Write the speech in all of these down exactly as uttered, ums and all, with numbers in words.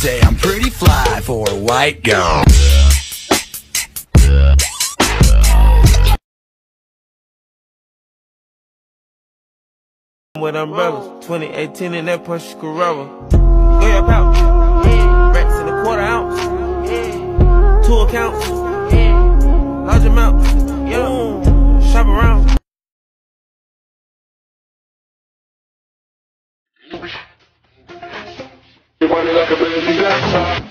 say I'm pretty fly for a white girl. With umbrellas, twenty eighteen in that Porsche Carrera. Go your pouch, racks in a quarter ounce, two accounts, large amount, yeah, shop around. You want it like a baby dancer.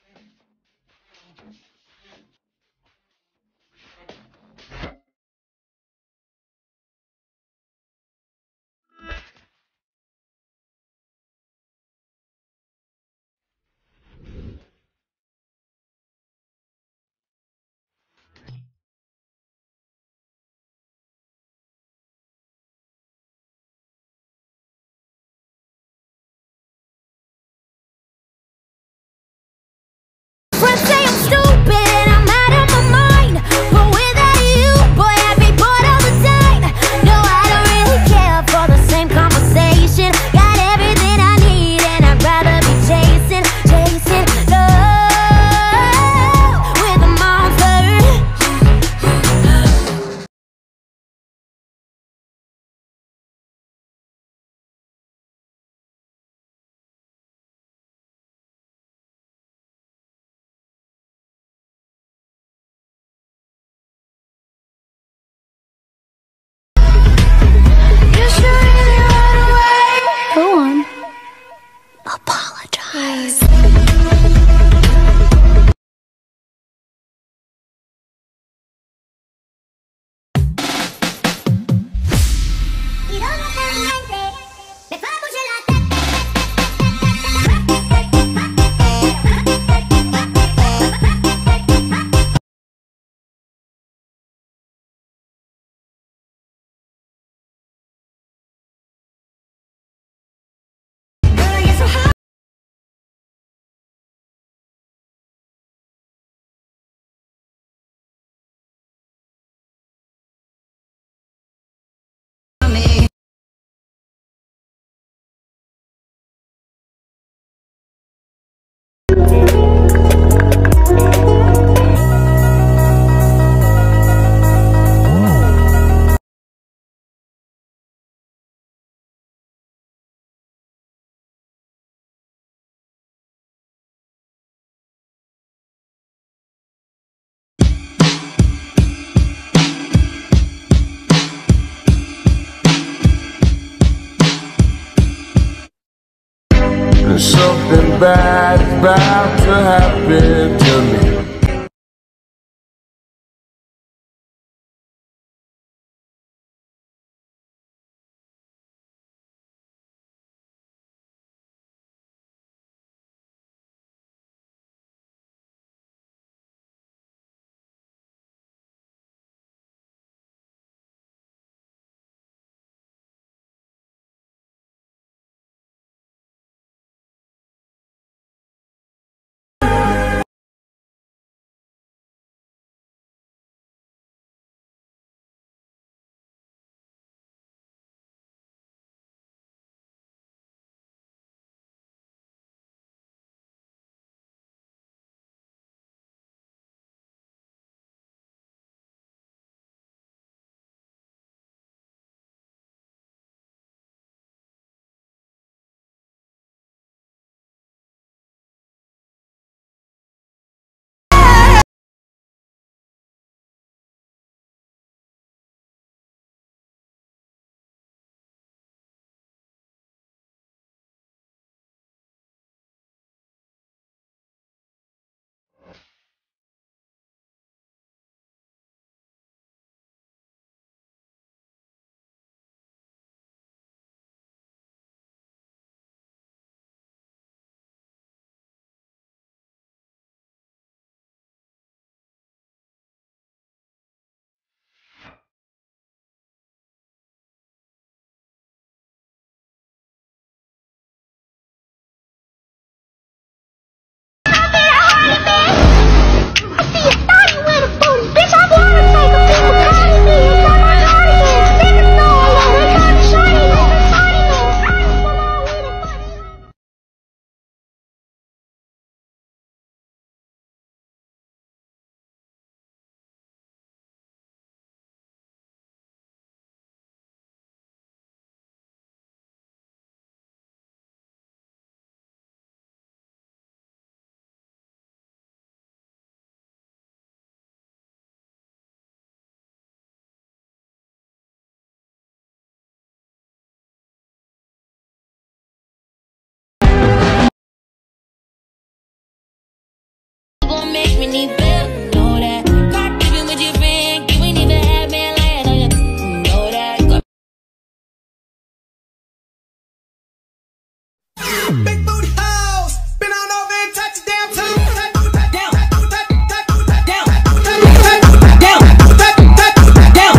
Friends say I'm stupid and I'm out of my mind, but without you, boy, I'd be bored all the time. No, I don't really care for the same conversation. Got everything I need and I'd rather be chasing, chasing love with a monster. You should really run away. Go on. Apologize. Something bad's about to happen to me. need better, you know that. Got even with your friend, you ain't even have me lying on you, you know that. Big booty hoes, been on over and touch it down too. Down, down, down, down, down.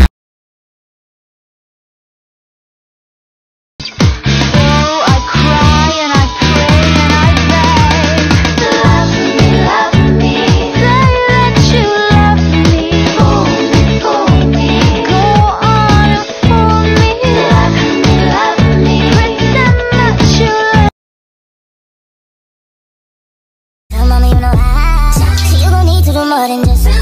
Oh, I cry and I pray and I beg. Love me, love me. Say that you love me. Fool me, fool me. Go on and fool me. Love me, love me. Pretend that you love me. Tell mommy you know I. You don't need to do more than just